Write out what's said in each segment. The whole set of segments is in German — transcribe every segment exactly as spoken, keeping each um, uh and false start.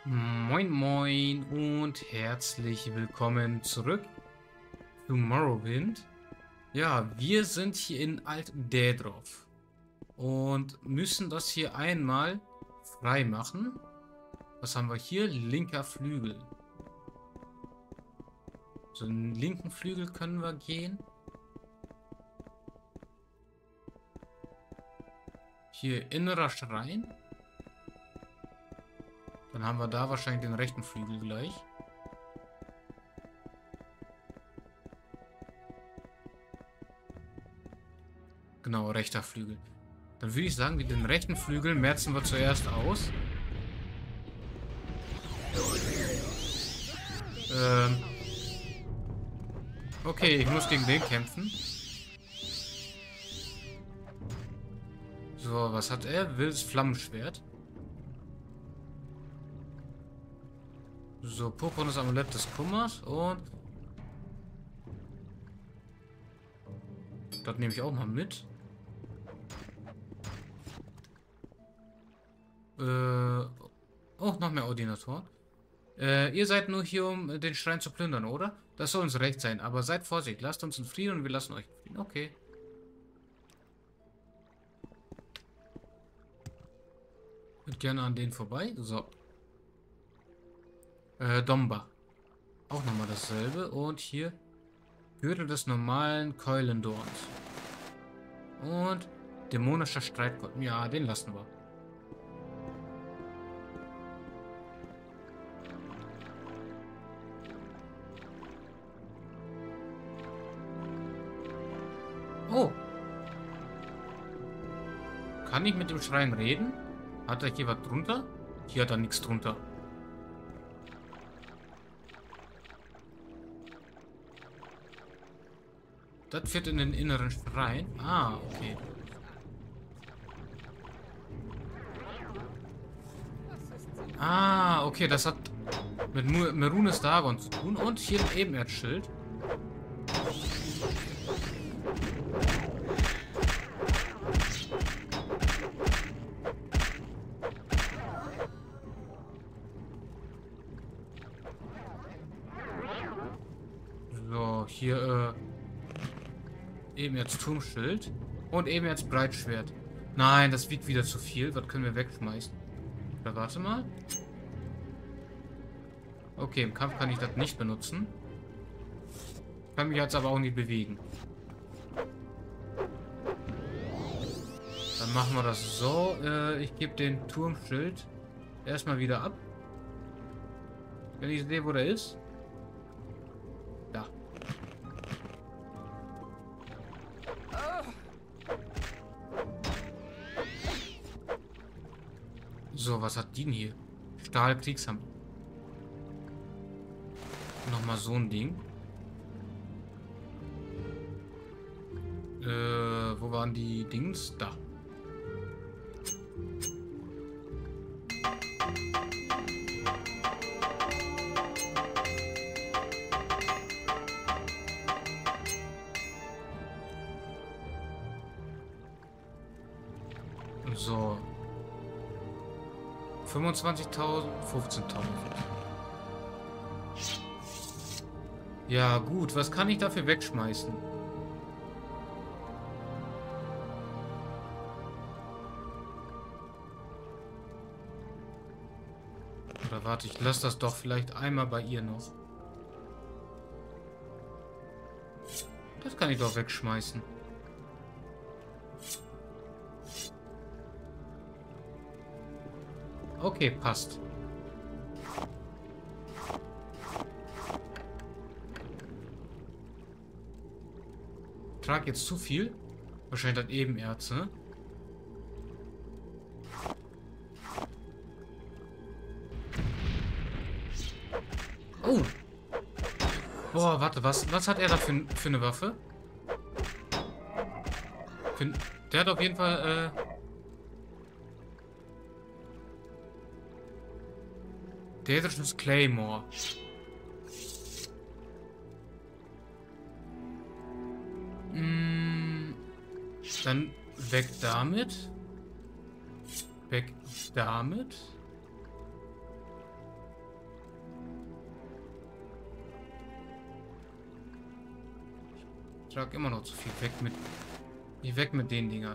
Moin Moin und herzlich willkommen zurück zu Morrowind. Ja, wir sind hier in Alt-Daedroth und müssen das hier einmal frei machen. Was haben wir hier? Linker Flügel. So, den linken Flügel können wir gehen. Hier innerer Schrein. Dann haben wir da wahrscheinlich den rechten Flügel gleich. Genau, rechter Flügel. Dann würde ich sagen, den rechten Flügel merzen wir zuerst aus. Ähm. Okay, ich muss gegen den kämpfen. So, was hat er? Wildes Flammenschwert. So, purpurnes Amulett des Kummers und... Das nehme ich auch mal mit. Äh... Oh, noch mehr Ordinatoren. Äh, ihr seid nur hier, um den Schrein zu plündern, oder? Das soll uns recht sein, aber seid vorsichtig. Lasst uns in Frieden und wir lassen euch in Frieden. Okay. Geht gerne an den vorbei. So. Äh, Domba. Auch nochmal dasselbe. Und hier Gürtel des normalen Keulendorns. Und dämonischer Streitgott. Ja, den lassen wir. Oh. Kann ich mit dem Schrein reden? Hat er hier was drunter? Hier hat er nichts drunter. Das führt in den inneren Schrein. Ah, okay. Ah, okay, das hat mit Merunes Dagon zu tun. Und hier ein Ebenerzschild. So, hier, äh... eben jetzt Turmschild. Und eben jetzt Breitschwert. Nein, das wiegt wieder zu viel. Was können wir wegschmeißen? Oder warte mal. Okay, im Kampf kann ich das nicht benutzen. Kann mich jetzt aber auch nicht bewegen. Dann machen wir das so. Äh, ich gebe den Turmschild erstmal wieder ab. Wenn ich sehe, wo der ist. Da. So, was hat die denn hier? Stahlkriegshammer. Nochmal so ein Ding. Äh, wo waren die Dings? Da. So. fünfundzwanzigtausend, fünfzehntausend. Ja, gut. Was kann ich dafür wegschmeißen? Oder warte, ich lasse das doch vielleicht einmal bei ihr noch. Das kann ich doch wegschmeißen. Okay, passt. Ich trage jetzt zu viel. Wahrscheinlich das Ebenerz, ne? Oh! Boah, warte, was, was hat er da für, für eine Waffe? Für, der hat auf jeden Fall, äh... Daedrish's Claymore. Mm, dann weg damit. Weg damit. Ich trage immer noch zu viel. Weg mit. Wie weg mit den Dingern.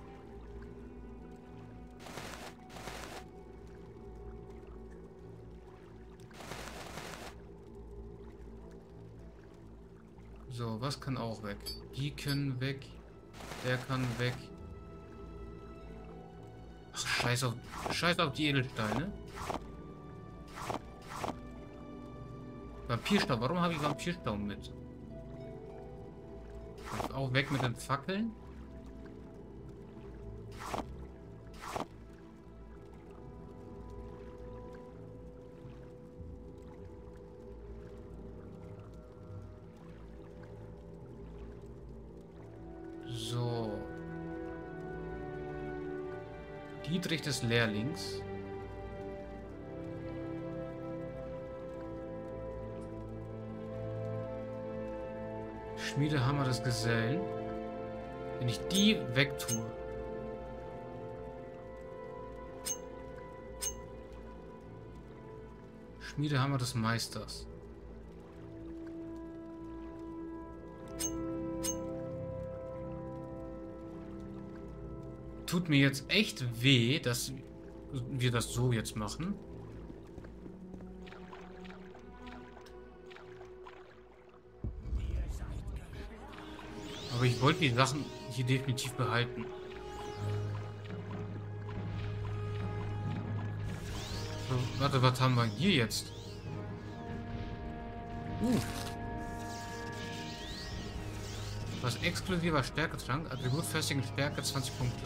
So, was kann auch weg? Die können weg. Der kann weg. Ach, scheiß auf, scheiß auf die Edelsteine. Vampirstaub. Warum habe ich Vampirstaub mit? Auch weg mit den Fackeln. So. Dietrich des Lehrlings. Schmiedehammer des Gesellen. Wenn ich die wegtue. Schmiedehammer des Meisters. Tut mir jetzt echt weh, dass wir das so jetzt machen. Aber ich wollte die Sachen hier definitiv behalten. So, warte, was haben wir hier jetzt? Uh. Was exklusiver Stärketrank, Attribut festigen Stärke zwanzig Punkte.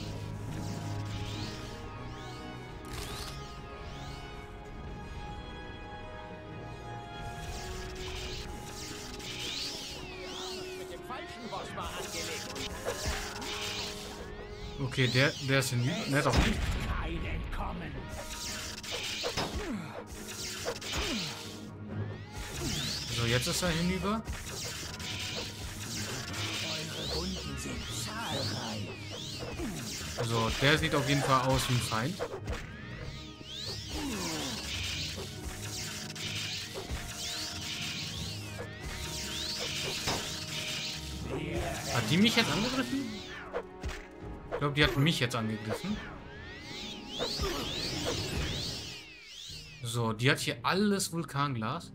Okay, der, der ist hinüber. Ne, doch nicht. So, jetzt ist er hinüber. So, der sieht auf jeden Fall aus wie ein Feind. Hat die mich jetzt angegriffen? Ich glaube, die hat mich jetzt angegriffen. So, die hat hier alles Vulkanglas.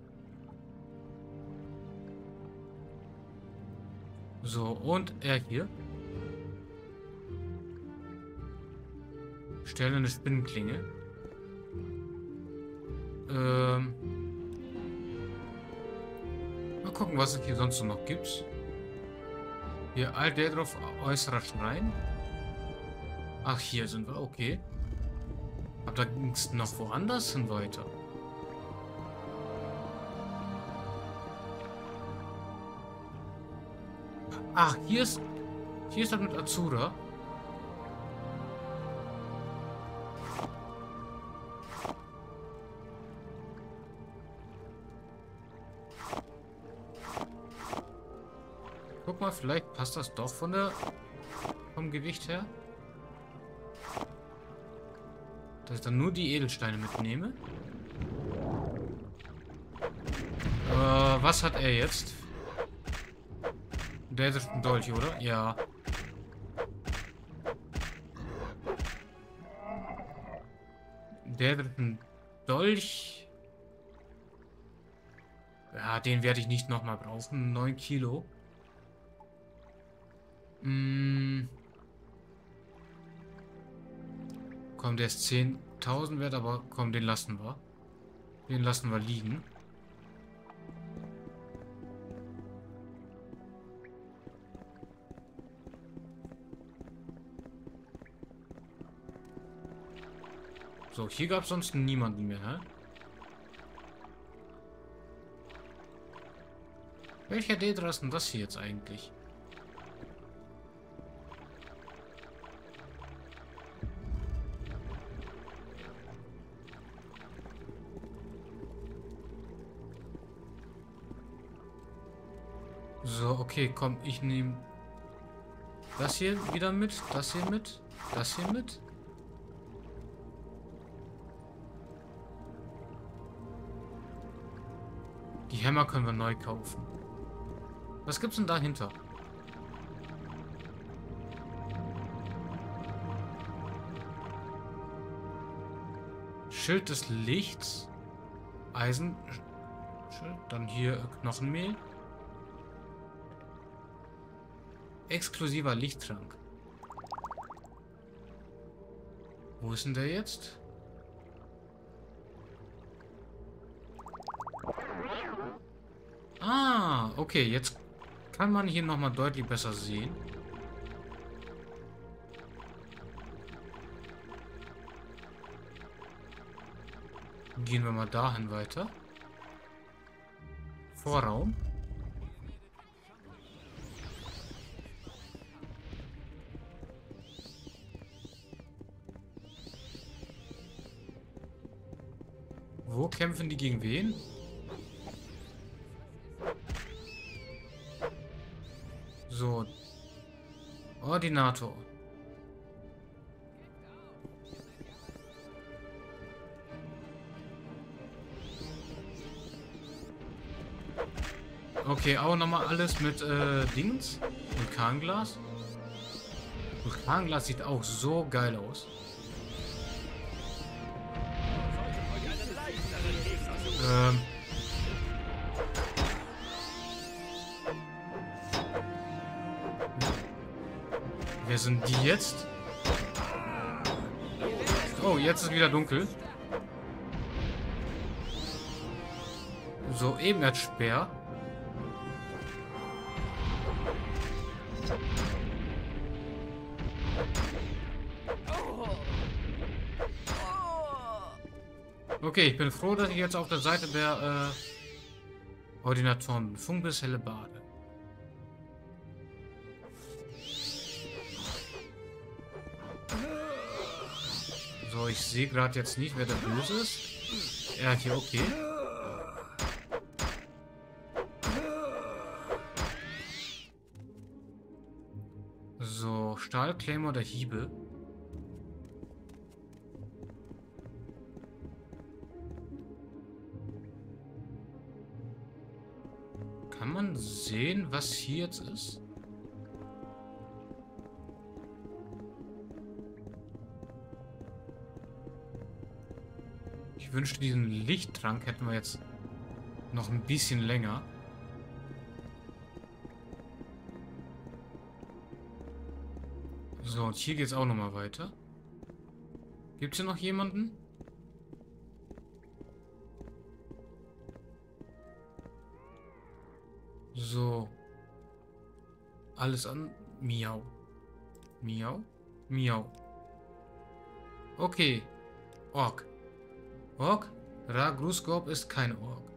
So, und er hier. Stelle eine Spinnenklinge. Ähm. Mal gucken, was es hier sonst noch gibt. Hier, Alt-Daedroth, äußerer Schrein. Ach, hier sind wir, okay. Aber da ging es noch woanders hin weiter. Ach, hier ist... Hier ist das mit Azura. Guck mal, vielleicht passt das doch von der... vom Gewicht her. Dass ich dann nur die Edelsteine mitnehme. Äh, was hat er jetzt? Der ist ein Dolch, oder? Ja. Der ist ein Dolch. Ja, den werde ich nicht nochmal brauchen. neun Kilo. Hm. Komm, der ist zehntausend wert, aber komm, den lassen wir. Den lassen wir liegen. So, hier gab es sonst niemanden mehr, ne? Welcher Daedra ist denn das hier jetzt eigentlich? So, okay, komm, ich nehme das hier wieder mit, das hier mit, das hier mit. Die Hämmer können wir neu kaufen. Was gibt's denn dahinter? Schild des Lichts. Eisen. Schild. Dann hier Knochenmehl. Exklusiver Lichttrank. Wo ist denn der jetzt? Ah, okay, jetzt kann man hier nochmal deutlich besser sehen. Gehen wir mal dahin weiter. Vorraum. Wo kämpfen die gegen wen? So. Ordinator. Okay, auch nochmal alles mit äh, Dings. Vulkanglas. Vulkanglas sieht auch so geil aus. Ähm. Wer sind die jetzt? Oh, jetzt ist wieder dunkel. So, Ebenerdspeer. Okay, ich bin froh, dass ich jetzt auf der Seite der äh, Ordinatoren bin. Funk bis helle Bade. So, ich sehe gerade jetzt nicht, wer der Böse ist. Ja, hier, okay. So, Stahlklemmer oder Hiebe. Kann man sehen, was hier jetzt ist? Ich wünschte, diesen Lichttrank hätten wir jetzt noch ein bisschen länger. So, und hier geht es auch nochmal weiter. Gibt es hier noch jemanden? So. Alles an. Miau. Miau. Miau. Okay. Ork. Ork? Ra Gruskop ist kein Ork.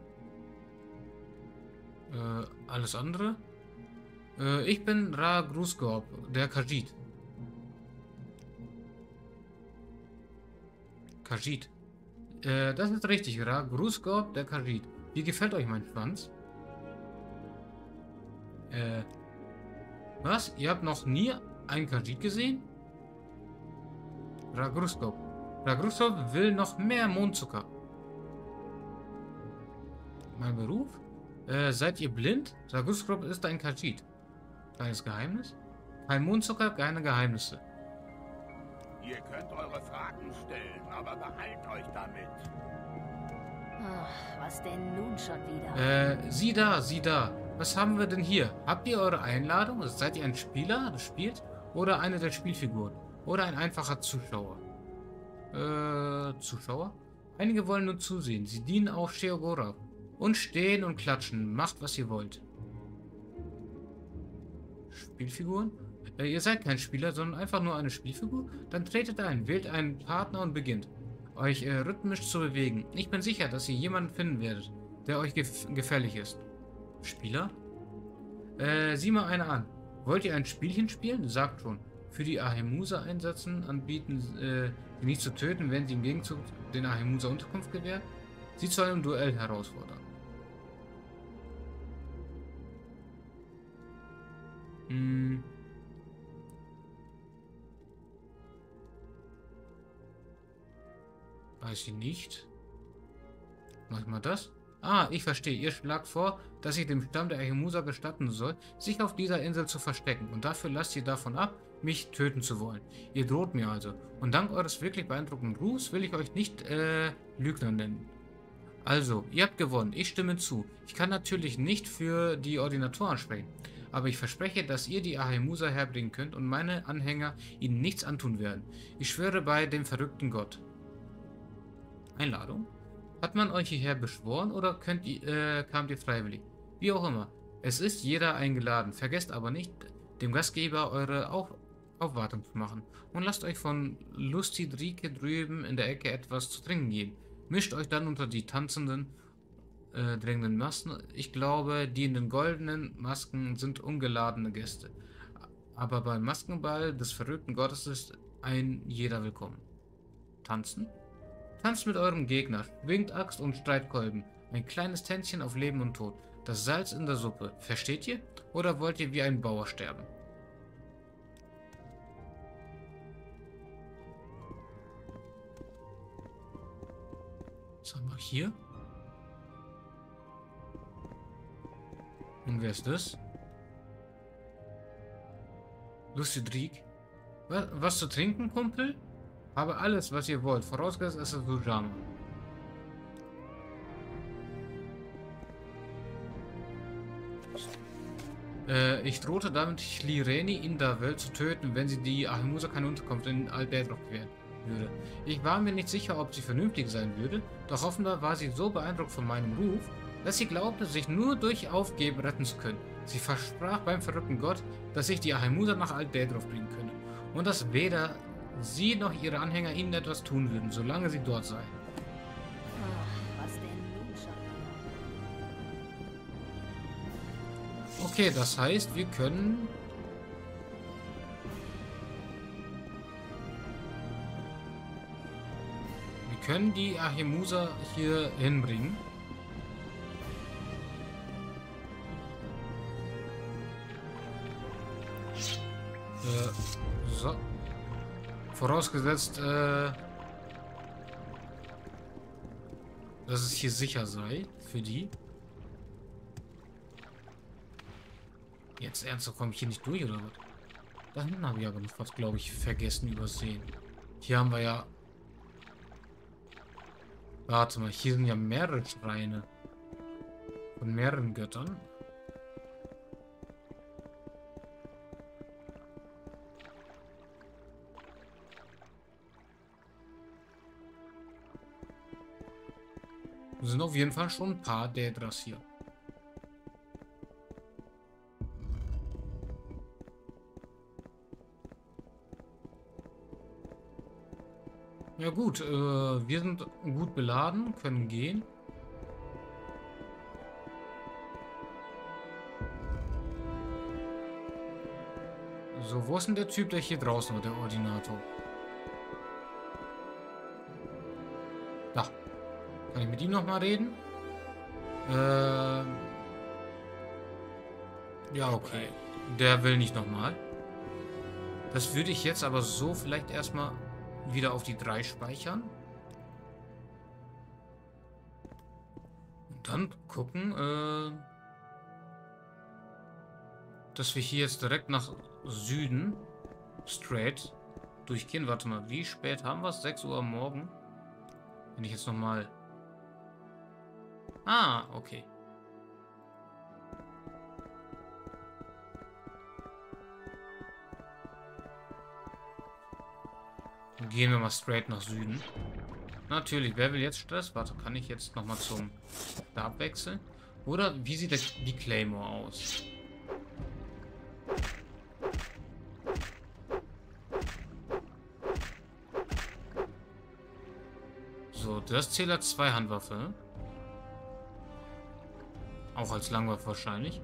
Äh, alles andere? Äh, ich bin Ra Gruskop, der Khajiit. Khajiit. Äh, das ist richtig. Ra Gruskop, der Khajiit. Wie gefällt euch mein Schwanz? Äh, was? Ihr habt noch nie einen Khajiit gesehen? Ra Gruskop. Ra Gruskop will noch mehr Mondzucker. Mein Beruf? Äh, seid ihr blind? Ra Gruskop ist ein Khajiit. Kleines Geheimnis? Kein Mondzucker, keine Geheimnisse. Ihr könnt eure Fragen stellen, aber behalt euch damit. Ach, was denn nun schon wieder? Äh, sieh da, sieh da. Was haben wir denn hier? Habt ihr eure Einladung? Seid ihr ein Spieler, das spielt? Oder eine der Spielfiguren? Oder ein einfacher Zuschauer? Äh, Zuschauer? Einige wollen nur zusehen. Sie dienen auch Sheogora. Und stehen und klatschen. Macht, was ihr wollt. Spielfiguren? Äh, ihr seid kein Spieler, sondern einfach nur eine Spielfigur? Dann tretet ein, wählt einen Partner und beginnt, euch äh, rhythmisch zu bewegen. Ich bin sicher, dass ihr jemanden finden werdet, der euch gef gefährlich ist. Spieler? Äh, sieh mal eine an. Wollt ihr ein Spielchen spielen? Sagt schon. Für die Ahemusa einsetzen, anbieten, äh, sie nicht zu töten, wenn sie im Gegenzug den Ahemusa Unterkunft gewährt. Sie zu einem Duell herausfordern. Hm. Weiß ich nicht. Mach ich mal das? Ah, ich verstehe. Ihr schlagt vor, dass ich dem Stamm der Ahemusa gestatten soll, sich auf dieser Insel zu verstecken. Und dafür lasst ihr davon ab, mich töten zu wollen. Ihr droht mir also. Und dank eures wirklich beeindruckenden Rufs will ich euch nicht, äh, Lügner nennen. Also, ihr habt gewonnen. Ich stimme zu. Ich kann natürlich nicht für die Ordinatoren sprechen. Aber ich verspreche, dass ihr die Ahemusa herbringen könnt und meine Anhänger ihnen nichts antun werden. Ich schwöre bei dem verrückten Gott. Einladung? Hat man euch hierher beschworen oder könnt ihr, äh, kamt ihr freiwillig? Wie auch immer. Es ist jeder eingeladen. Vergesst aber nicht, dem Gastgeber eure Auf Aufwartung zu machen. Und lasst euch von Lustidrike drüben in der Ecke etwas zu trinken geben. Mischt euch dann unter die tanzenden, äh, drängenden Masken. Ich glaube, die in den goldenen Masken sind ungeladene Gäste. Aber beim Maskenball des verrückten Gottes ist ein jeder willkommen. Tanzen? Tanzt mit eurem Gegner, schwingt Axt und Streitkolben. Ein kleines Tänzchen auf Leben und Tod. Das Salz in der Suppe. Versteht ihr? Oder wollt ihr wie ein Bauer sterben? Was haben wir hier? Und wer ist das? Lustidrik. Was, was zu trinken, Kumpel? Habe alles, was ihr wollt. Vorausgesetzt, es ist Sujama. Äh, ich drohte damit, Schlireni in der Welt zu töten, wenn sie die Ahemusa keine Unterkunft in Al-Bedroch gewähren würde. Ich war mir nicht sicher, ob sie vernünftig sein würde, doch offenbar war sie so beeindruckt von meinem Ruf, dass sie glaubte, sich nur durch Aufgeben retten zu können. Sie versprach beim verrückten Gott, dass ich die Ahemusa nach Al-Bedroch bringen könne und dass weder sie noch ihre Anhänger ihnen etwas tun würden, solange sie dort seien. Ach, was denn nun schon? Okay, das heißt, wir können... Wir können die Ahemusa hier hinbringen. Äh, so. Vorausgesetzt, äh, dass es hier sicher sei für die. Jetzt ernsthaft, komme ich hier nicht durch oder was? Da hinten habe ich aber noch was, glaube ich, vergessen, übersehen. Hier haben wir ja... Warte mal, hier sind ja mehrere Schreine. Von mehreren Göttern. Es sind auf jeden Fall schon ein paar Daedras hier. Ja gut, äh, wir sind gut beladen, können gehen. So, wo ist denn der Typ, der hier draußen war, der Ordinator? Da. Kann ich mit ihm nochmal reden? Äh, ja, okay. Der will nicht nochmal. Das würde ich jetzt aber so vielleicht erstmal wieder auf die drei speichern. Und dann gucken, äh, dass wir hier jetzt direkt nach Süden straight durchgehen. Warte mal, wie spät haben wir es? sechs Uhr am Morgen. Wenn ich jetzt nochmal... Ah, okay. Dann gehen wir mal straight nach Süden. Natürlich, wer will jetzt Stress? Warte, kann ich jetzt nochmal zum Stab wechseln? Oder wie sieht das, die Claymore aus? So, das zählt als Zweihandwaffe. Auch als Langwaffe wahrscheinlich.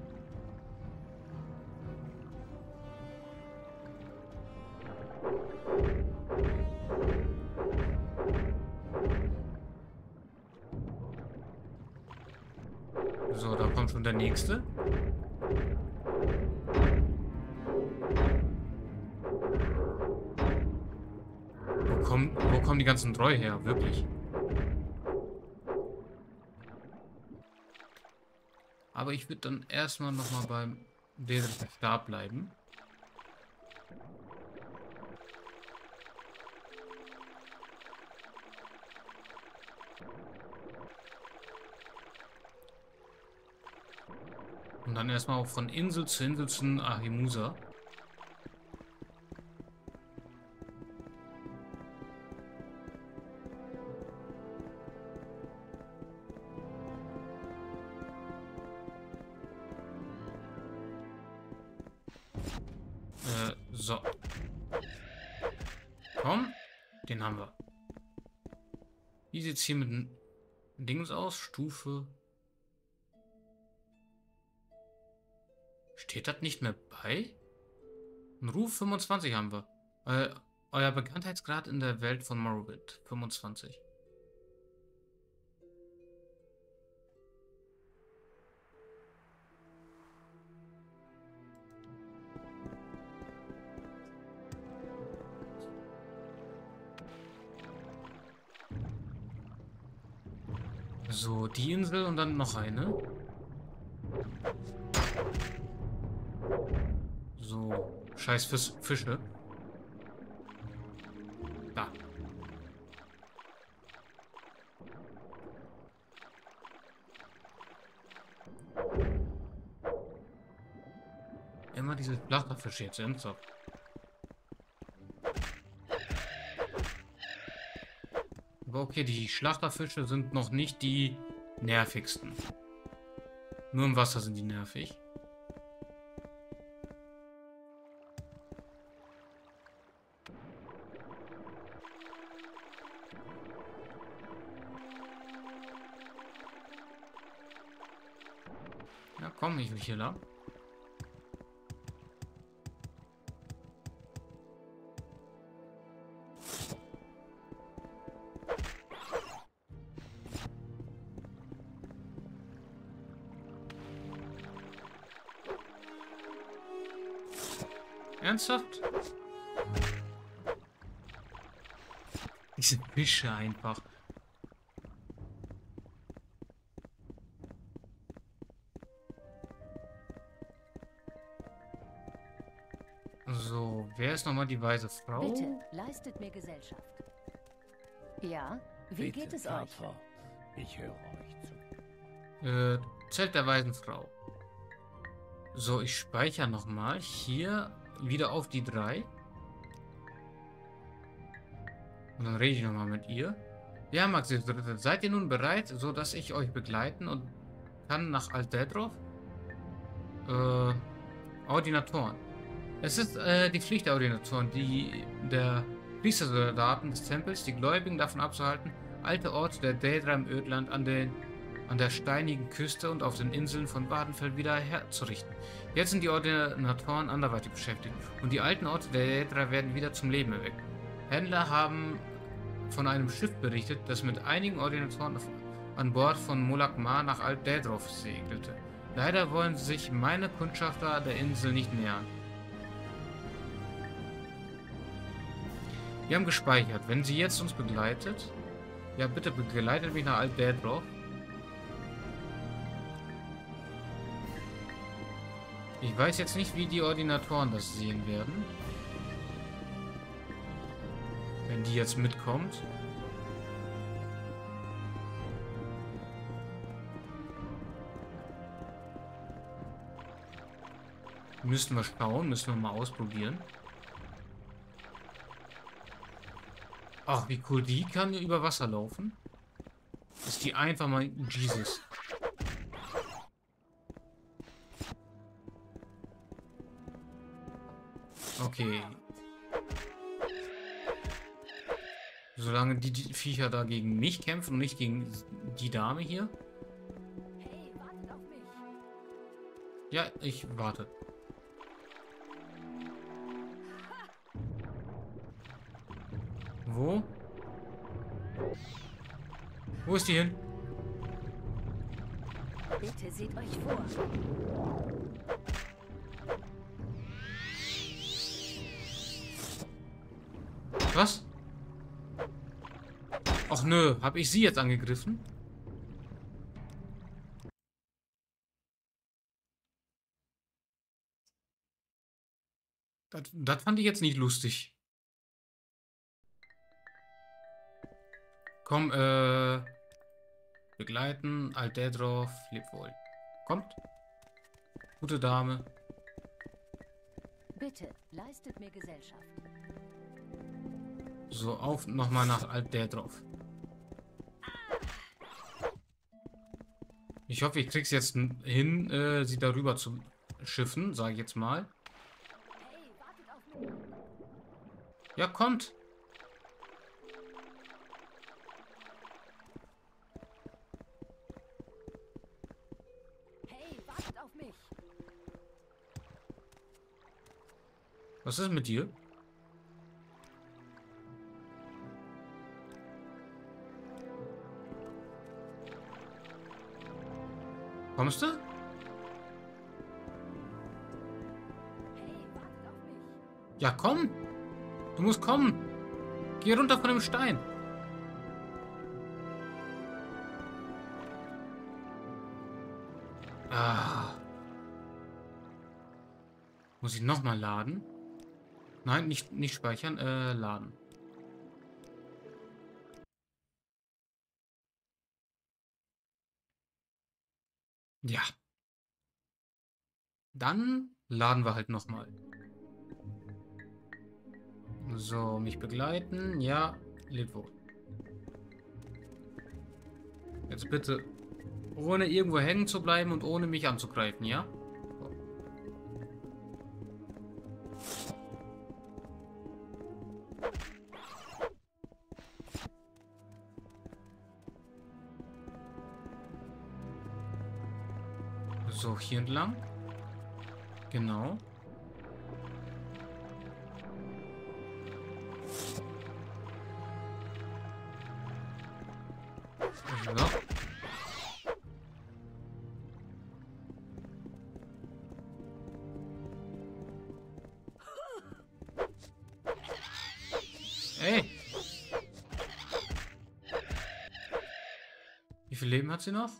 So, da kommt schon der nächste. Wo kommen, wo kommen die ganzen Treu her? Wirklich? Aber ich würde dann erstmal nochmal beim Daedrich Stab bleiben. Und dann erstmal auch von Insel zu Insel zu Ahimusa. Äh, so. Komm, den haben wir. Wie sieht es hier mit dem Dings aus? Stufe. Steht das nicht mehr bei? Ein Ruf fünfundzwanzig haben wir. Äh, euer Bekanntheitsgrad in der Welt von Morrowind. fünfundzwanzig. So, die Insel und dann noch eine. So, scheiß Fisch, Fische. Da. Immer diese Schlachterfische jetzt ernsthaft. Aber okay, die Schlachterfische sind noch nicht die nervigsten. Nur im Wasser sind die nervig. Ja, komm, ich will hier lang. Ernsthaft? Diese Fische einfach. So, wer ist nochmal die weise Frau? Bitte, leistet mir Gesellschaft. Ja, wie Bitte, geht es fahrt euch? fort. Ich höre euch zu. Äh, Zelt der weisen Frau. So, ich speichere nochmal. Hier wieder auf die drei. Und dann rede ich nochmal mit ihr. Ja, Maxis Dritte, seid ihr nun bereit, so dass ich euch begleiten und kann nach Alt Daedroth? Äh, Ordinatoren. Es ist äh, die Pflicht der Ordinatoren, die der Priestersoldaten des Tempels, die Gläubigen davon abzuhalten, alte Orte der Daedra im Ödland an, den, an der steinigen Küste und auf den Inseln von Wadenfeld wieder herzurichten. Jetzt sind die Ordinatoren anderweitig beschäftigt und die alten Orte der Daedra werden wieder zum Leben erweckt. Händler haben von einem Schiff berichtet, das mit einigen Ordinatoren an Bord von Molag Ma nach Alt Daedroth segelte. Leider wollen sich meine Kundschafter der Insel nicht nähern. Wir haben gespeichert. Wenn sie jetzt uns begleitet... Ja, bitte begleitet mich nach Alt Daedroth. Ich weiß jetzt nicht, wie die Ordinatoren das sehen werden. Wenn die jetzt mitkommt. Müssen wir schauen, müssen wir mal ausprobieren. Ach, wie cool, die kann über Wasser laufen. Ist die einfach mal Jesus. Okay. Solange die, die Viecher da gegen mich kämpfen und nicht gegen die Dame hier. Hey, wartet auf mich. Ja, ich warte. Wo? Wo ist die hin? Bitte seht euch vor. Was? Ach nö, hab ich sie jetzt angegriffen? Das, das fand ich jetzt nicht lustig. Komm, äh... begleiten, Altdädrow, leb wohl. Kommt. Gute Dame. Bitte, leistet mir Gesellschaft. So, auf nochmal nach Altdädrow. Ich hoffe, ich krieg's jetzt hin, äh, sie darüber zu schiffen, sage ich jetzt mal. Hey, wartet auf mich. Ja, kommt. Hey, wartet auf mich. Was ist mit dir? Kommst du? Hey, wartet auf mich. Ja, komm. Du musst kommen. Geh runter von dem Stein. Ah. Muss ich nochmal laden? Nein, nicht, nicht speichern, äh, laden. Ja. Dann laden wir halt nochmal. So, mich begleiten. Ja, lädt wohl. Jetzt bitte ohne irgendwo hängen zu bleiben und ohne mich anzugreifen, ja? So, hier entlang. Genau. So. Ey! Wie viel Leben hat sie noch?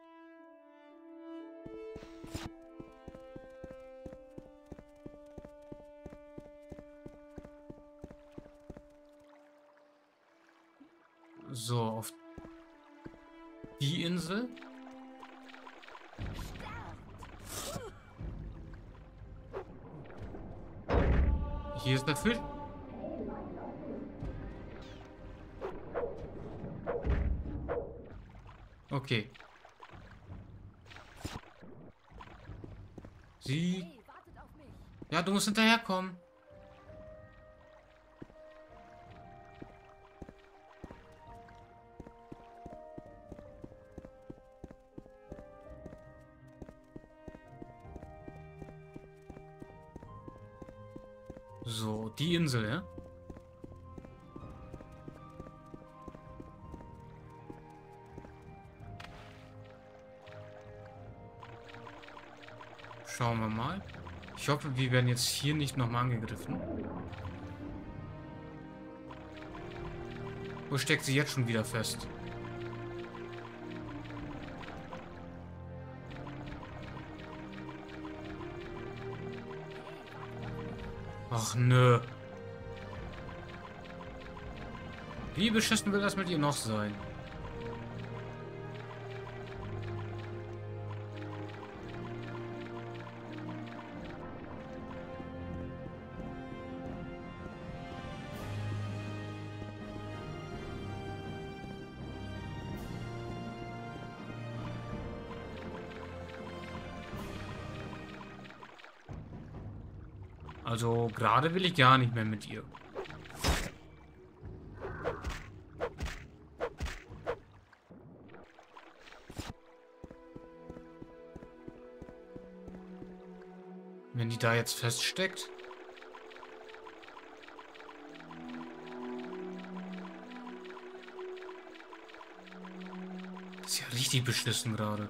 So, auf die Insel. Hier ist der Fisch. Okay. Sie... Hey, wartet auf mich. Ja, du musst hinterherkommen. So, die Insel, ja? Schauen wir mal. Ich hoffe, wir werden jetzt hier nicht nochmal angegriffen. Wo steckt sie jetzt schon wieder fest? Ach nö. Wie beschissen will das mit ihr noch sein? Also gerade will ich gar nicht mehr mit ihr. Wenn die da jetzt feststeckt. Das ist ja richtig beschissen gerade.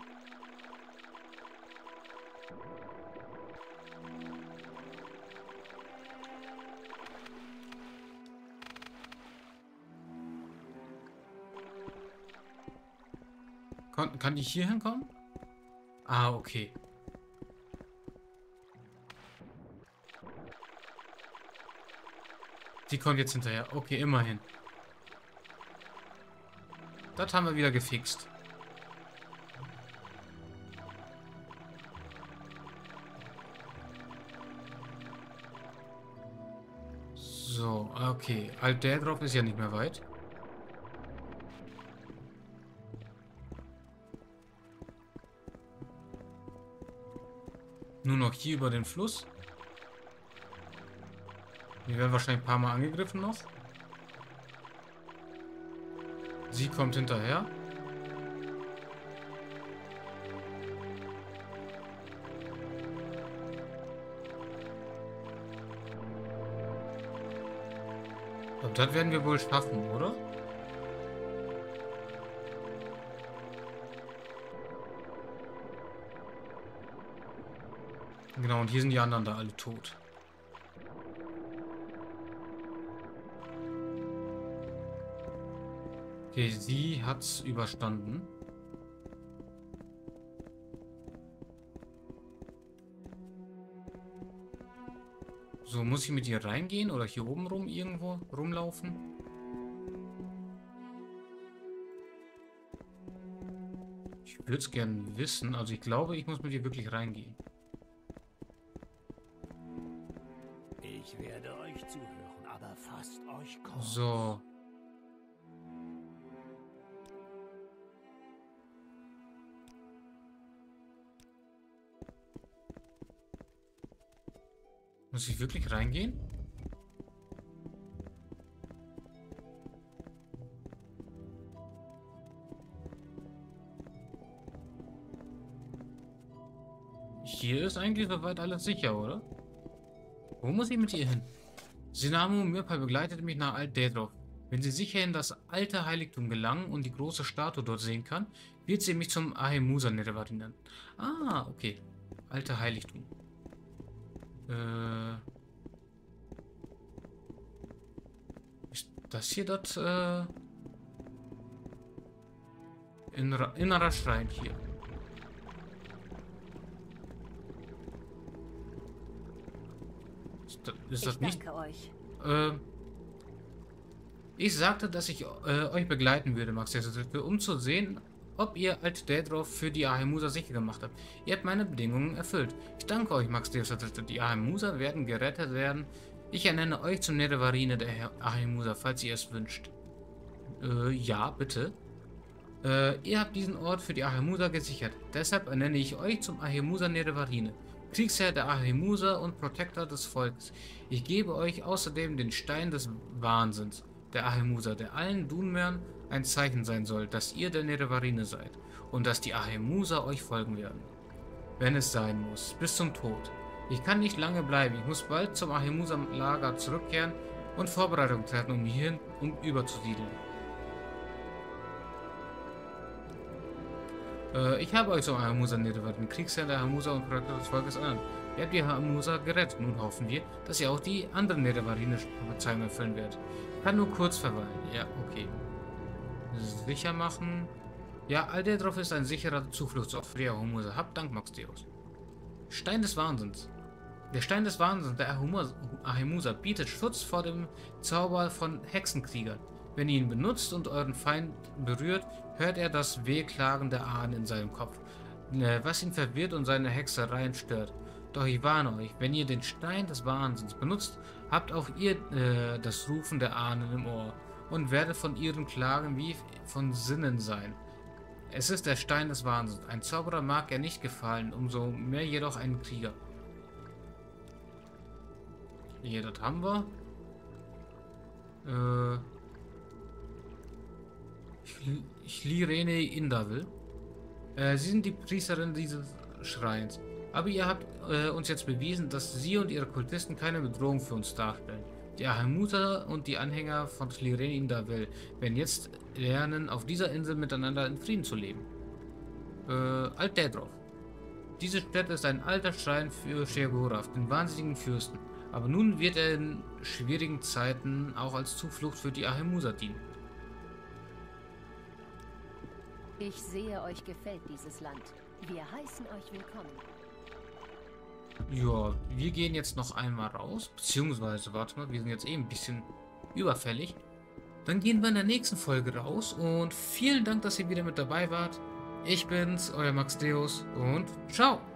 Kann, kann die hier hinkommen? Ah, okay. Die kommt jetzt hinterher. Okay, immerhin. Das haben wir wieder gefixt. So, okay. Alt Daedroth ist ja nicht mehr weit. Nur noch hier über den Fluss. Wir werden wahrscheinlich ein paar Mal angegriffen noch. Sie kommt hinterher. Und das werden wir wohl schaffen, oder? Genau, und hier sind die anderen da alle tot. Okay, sie hat's überstanden. So, muss ich mit ihr reingehen oder hier oben rum irgendwo rumlaufen? Ich würde es gerne wissen. Also ich glaube, ich muss mit ihr wirklich reingehen. Ich werde euch zuhören, aber fasst euch kurz. So. Muss ich wirklich reingehen? Hier ist eigentlich soweit alles sicher, oder? Wo muss ich mit ihr hin? Sinamo Mirpa begleitet mich nach Alt Daedroth. Wenn sie sicher in das alte Heiligtum gelangen und die große Statue dort sehen kann, wird sie mich zum Ahemusa Nerevarinen. Ah, okay. Alte Heiligtum. Äh, ist das hier das äh, innerer, innerer Schrein hier? Ist das, ist das ich nicht? danke euch. Äh, ich sagte, dass ich äh, euch begleiten würde, Max, um zu sehen, ob ihr Alt Daedroth für die Ahemusa sicher gemacht habt. Ihr habt meine Bedingungen erfüllt. Ich danke euch, Max Deus. Die Ahemusa werden gerettet werden. Ich ernenne euch zum Nerevarine der Ahemusa, falls ihr es wünscht. Äh, ja, bitte. Äh, ihr habt diesen Ort für die Ahemusa gesichert. Deshalb ernenne ich euch zum Ahemusa Nerevarine, Kriegsherr der Ahemusa und Protektor des Volkes. Ich gebe euch außerdem den Stein des Wahnsinns der Ahemusa, der allen Dunmern ein Zeichen sein soll, dass ihr der Nerevarine seid und dass die Ahemusa euch folgen werden. Wenn es sein muss, bis zum Tod. Ich kann nicht lange bleiben, ich muss bald zum Ahemusa-Lager zurückkehren und Vorbereitungen treffen, um hierhin um überzusiedeln. Äh, ich habe euch zum Ahemusa Nerevarine, Kriegsherr der Ahemusa und Protektor des Volkes ernannt. Ihr habt die Ahemusa gerettet, nun hoffen wir, dass ihr auch die anderen Nerevarine-Prophezeiungen erfüllen werdet. Ich kann nur kurz verweilen, ja, okay. Sicher machen. Ja, Alt Daedroth ist ein sicherer Zufluchtsort für die Ahemusa. Habt Dank, Max Deus. Stein des Wahnsinns. Der Stein des Wahnsinns der Ahemusa bietet Schutz vor dem Zauber von Hexenkriegern. Wenn ihr ihn benutzt und euren Feind berührt, hört er das Wehklagen der Ahnen in seinem Kopf, was ihn verwirrt und seine Hexereien stört. Doch ich warne euch, wenn ihr den Stein des Wahnsinns benutzt, habt auch ihr äh, das Rufen der Ahnen im Ohr und werdet von ihren Klagen wie von Sinnen sein. Es ist der Stein des Wahnsinns. Ein Zauberer mag er nicht gefallen, umso mehr jedoch ein Krieger. Hier, das haben wir. Äh, Schlirene Indavil. Äh, sie sind die Priesterin dieses Schreins. Aber ihr habt äh, uns jetzt bewiesen, dass sie und ihre Kultisten keine Bedrohung für uns darstellen. Die Ahemusa und die Anhänger von Schlirene Indavil werden jetzt lernen, auf dieser Insel miteinander in Frieden zu leben. Äh, Alt Daedroth. Diese Stätte ist ein alter Schrein für Sheogorath, den wahnsinnigen Fürsten. Aber nun wird er in schwierigen Zeiten auch als Zuflucht für die Ahemusa dienen. Ich sehe, euch gefällt dieses Land. Wir heißen euch willkommen. Ja, wir gehen jetzt noch einmal raus. Beziehungsweise, warte mal, wir sind jetzt eh ein bisschen überfällig. Dann gehen wir in der nächsten Folge raus und vielen Dank, dass ihr wieder mit dabei wart. Ich bin's, euer Max Deus und ciao!